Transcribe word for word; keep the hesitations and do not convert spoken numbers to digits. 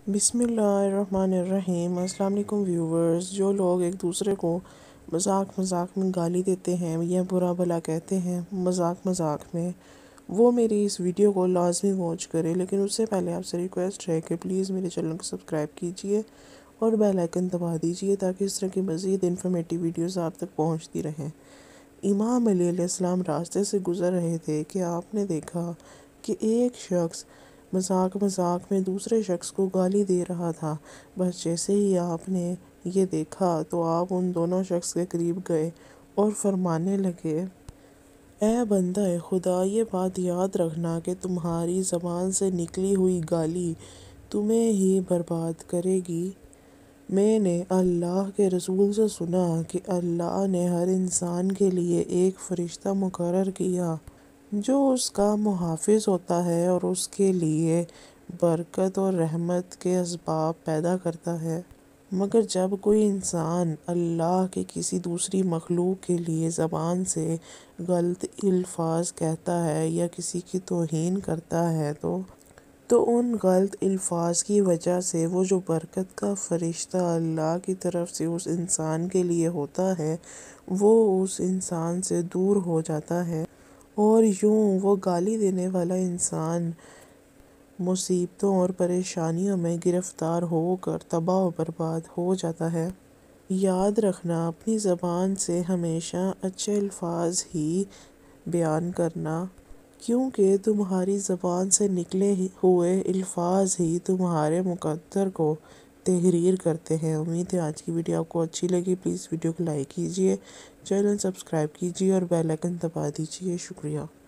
بسم اللہ الرحمن الرحیم۔ السلام علیکم ویورز۔ جو لوگ ایک دوسرے کو مذاق مذاق میں گالی دیتے ہیں یا برا بھلا کہتے ہیں مذاق مذاق میں، وہ میری اس ویڈیو کو لازمی واچ کرے، لیکن اس سے پہلے آپ سے ریکویسٹ ہے کہ پلیز میرے چینل کو سبسکرائب کیجئے اور بیل آئیکن دبا دیجئے تاکہ اس طرح کی مزید انفارمیٹیو ویڈیوز آپ تک پہنچتی رہیں۔ امام علی علیہ السلام راستے سے گزر رہے تھے کہ آپ نے دیکھا کہ ایک شخص مذاق مذاق میں دوسرے شخص کو گالی دے رہا تھا۔ بس جیسے ہی آپ نے یہ دیکھا تو آپ ان دونوں شخص کے قریب گئے اور فرمانے لگے، اے بندہ خدا، یہ بات یاد رکھنا کہ تمہاری زبان سے نکلی ہوئی گالی تمہیں ہی برباد کرے گی۔ میں نے اللہ کے رسول سے سنا کہ اللہ نے ہر انسان کے لیے ایک فرشتہ مقرر کیا جو اس کا محافظ ہوتا ہے اور اس کے لیے برکت اور رحمت کے اسباب پیدا کرتا ہے، مگر جب کوئی انسان اللہ کے کسی دوسری مخلوق کے لیے زبان سے غلط الفاظ کہتا ہے یا کسی کی توہین کرتا ہے تو تو ان غلط الفاظ کی وجہ سے وہ جو برکت کا فرشتہ اللہ کی طرف سے اس انسان کے لیے ہوتا ہے وہ اس انسان سے دور ہو جاتا ہے، اور یوں وہ گالی دینے والا انسان مصیبتوں اور پریشانیوں میں گرفتار ہو کر تباہ و برباد ہو جاتا ہے۔ یاد رکھنا، اپنی زبان سے ہمیشہ اچھے الفاظ ہی بیان کرنا، کیونکہ تمہاری زبان سے نکلے ہوئے الفاظ ہی تمہارے مقدر کو تحریر کرتے ہیں۔ امید ہے آج کی ویڈیو آپ کو اچھی لگی۔ پلیز ویڈیو کو لائک کیجئے، چینل سبسکرائب کیجئے اور بیل آئیکن دبا دیجئے۔ شکریہ۔